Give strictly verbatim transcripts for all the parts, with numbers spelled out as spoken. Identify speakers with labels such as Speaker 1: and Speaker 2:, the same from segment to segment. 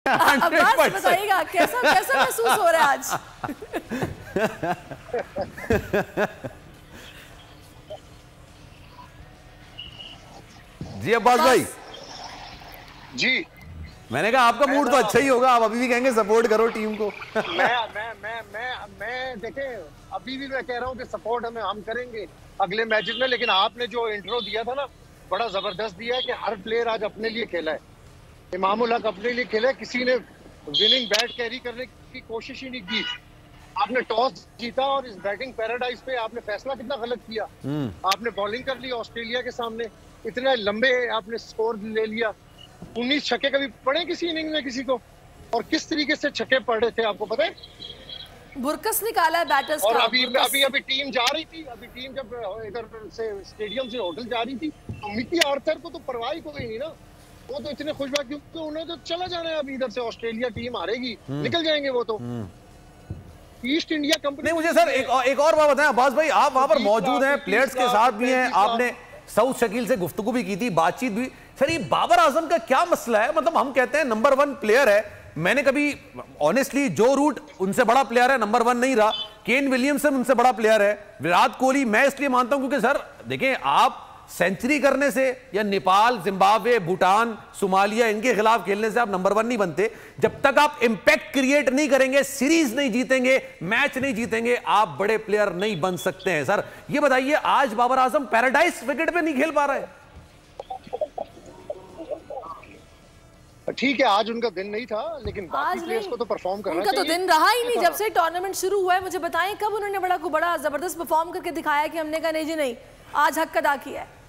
Speaker 1: अब्बास बताइएगा कैसा कैसा महसूस हो रहा है आज?
Speaker 2: जी अब्बास भाई
Speaker 3: जी,
Speaker 2: मैंने कहा आपका मूड तो अच्छा ही होगा, आप अभी भी कहेंगे सपोर्ट करो टीम को।
Speaker 3: मैं मैं मैं मैं मैं देखें, अभी भी मैं कह रहा हूँ कि सपोर्ट हमें हम करेंगे अगले मैचेस में, लेकिन आपने जो इंट्रो दिया था ना, बड़ा जबरदस्त दिया है कि हर प्लेयर आज अपने लिए खेला है। इमामुल हक अपने लिए खेला है, किसी ने विनिंग बैट कैरी करने की कोशिश ही नहीं की। आपने टॉस जीता और इस बैटिंग पैराडाइज पे आपने फैसला कितना गलत किया। आपने बॉलिंग कर ली ऑस्ट्रेलिया के सामने, इतने लंबे आपने स्कोर ले लिया। उन्नीस छक्के कभी पड़े किसी इनिंग में किसी को? और किस तरीके से छक्के पड़ रहे थे आपको पता है?
Speaker 1: बुरकस निकाला है बैटर्स
Speaker 3: और
Speaker 1: का।
Speaker 3: अभी अभी अभी टीम जा रही थी, अभी टीम जब इधर से स्टेडियम से होटल जा रही थी तो मिकी आर्थर को तो परवाह ही कोई नहीं ना, वो तो इतने खुश हुआ क्योंकि उन्हें तो चला जाना है। अभी इधर से ऑस्ट्रेलिया टीम हारेगी, निकल जाएंगे वो तो। East India Company.
Speaker 2: नहीं मुझे सर एक, एक और बात बताएं अब्बास भाई, आप वहां पर मौजूद हैं, प्लेयर्स के साथ भी हैं, आपने साउथ शकील से गुफ्तगू भी की थी, बातचीत भी। सर ये बाबर आजम का क्या मसला है? मतलब हम कहते हैं नंबर वन प्लेयर है, मैंने कभी ऑनेस्टली जो रूट उनसे बड़ा प्लेयर है, नंबर वन नहीं रहा। केन विलियमसन उनसे बड़ा प्लेयर है, विराट कोहली मैं इसलिए मानता हूं क्योंकि सर देखें, आप सेंचुरी करने से या नेपाल, जिम्बाब्वे, भूटान, सोमालिया इनके खिलाफ खेलने से आप नंबर वन नहीं बनते। जब तक आप इंपैक्ट क्रिएट नहीं करेंगे, सीरीज नहीं जीतेंगे, मैच नहीं जीतेंगे, आप बड़े प्लेयर नहीं बन सकते हैं। सर ये बताइए, आज बाबर आजम पैराडाइज विकेट पे नहीं खेल पा रहे?
Speaker 3: ठीक है, आज उनका दिन नहीं था, लेकिन बाकी प्लेयर्स को तो परफॉर्म करना
Speaker 1: उनका तो दिन रहा ही नहीं जब से टूर्नामेंट शुरू हुआ है। मुझे बताएं कब उन्होंने बड़ा को बड़ा जबरदस्त परफॉर्म करके दिखाया कि हमने कहा नहीं जी नहीं, आज हक अदा किया है।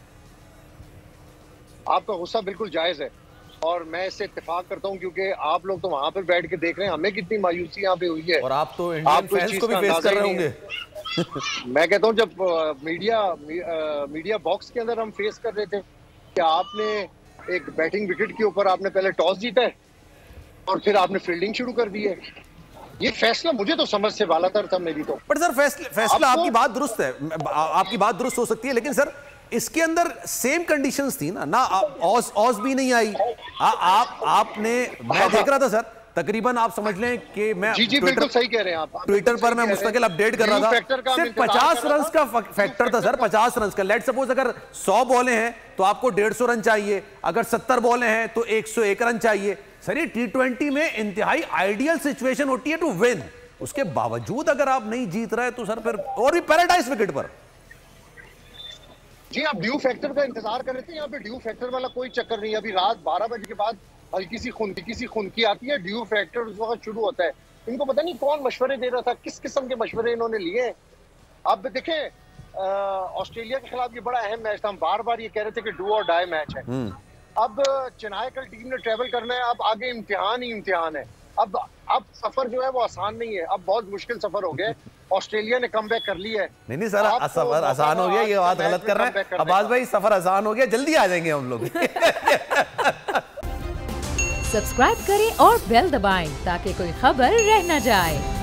Speaker 3: आपका गुस्सा बिल्कुल जायज है और मैं इससे इत्तेफाक करता हूं, क्योंकि आप लोग तो वहां पर बैठ के देख रहे हैं हमें कितनी मायूसी यहाँ पे हुई है,
Speaker 2: और आप तो इंडियन फैंस को भी फेस कर रहे होंगे।
Speaker 3: मैं कहता हूँ जब मीडिया मीडिया बॉक्स के अंदर हम फेस कर रहे थे कि आपने एक बैटिंग विकेट के ऊपर आपने पहले टॉस जीता है और फिर आपने फील्डिंग शुरू कर दी है। ये फैसला मुझे तो समझ से बालातर था मेरी तो।
Speaker 2: पर सर फैसला फैसला आपकी बात दुरुस्त है, आपकी बात दुरुस्त हो सकती है, लेकिन सर इसके अंदर सेम कंडीशंस थी ना ना ऑस ऑस भी नहीं आई। आ, आप आपने मैं देख रहा था सर, तकरीबन आप समझ लें कि मैं
Speaker 3: जी जी बिल्कुल सही कह रहे हैं आप।
Speaker 2: ट्विटर पर मैं मुस्तकिल अपडेट कर रहा था, सिर्फ पचास रन का फैक्टर था सर, पचास रन का। लेट सपोज अगर सौ बॉलें हैं तो आपको डेढ़ सौ रन चाहिए, अगर सत्तर बॉलें हैं तो एक सौ एक रन चाहिए। सर ये टी ट्वेंटी में इंतहाई आइडियल सिचुएशन होती है टू विन, उसके बावजूद अगर आप नहीं जीत रहे तो सर फिर, और भी पैराडाइज विकेट पर।
Speaker 3: जी आप ड्यू फैक्टर का इंतजार कर रहे थे, यहाँ पे ड्यू फैक्टर वाला कोई चक्कर नहीं। अभी रात बारह बजे के बाद हल्की सी खुनकी सी खुनकी आती है, ड्यू फैक्टर उस वक्त शुरू होता है। इनको पता नहीं कौन मशवरे दे रहा था, किस किस्म के मशवरे इन्होंने लिए। अब देखें ऑस्ट्रेलिया के खिलाफ ये बड़ा अहम मैच था, हम बार बार ये कह रहे थे कि डू और डाई मैच है। अब चेन्नई कल टीम ने ट्रेवल करना है, अब आगे इम्तिहान ही इम्तिहान है। अब अब सफर जो है वो आसान नहीं है, अब बहुत मुश्किल सफर हो गया। ऑस्ट्रेलिया ने कम बैक कर लिया है।
Speaker 2: नहीं नहीं सर सफर आसान हो गया, ये बात गलत कर रहे हैं अब्बास भाई, सफर आसान हो गया, जल्दी आ जाएंगे हम लोग।
Speaker 4: सब्सक्राइब करें और बेल दबाएं ताकि कोई खबर रह न जाए।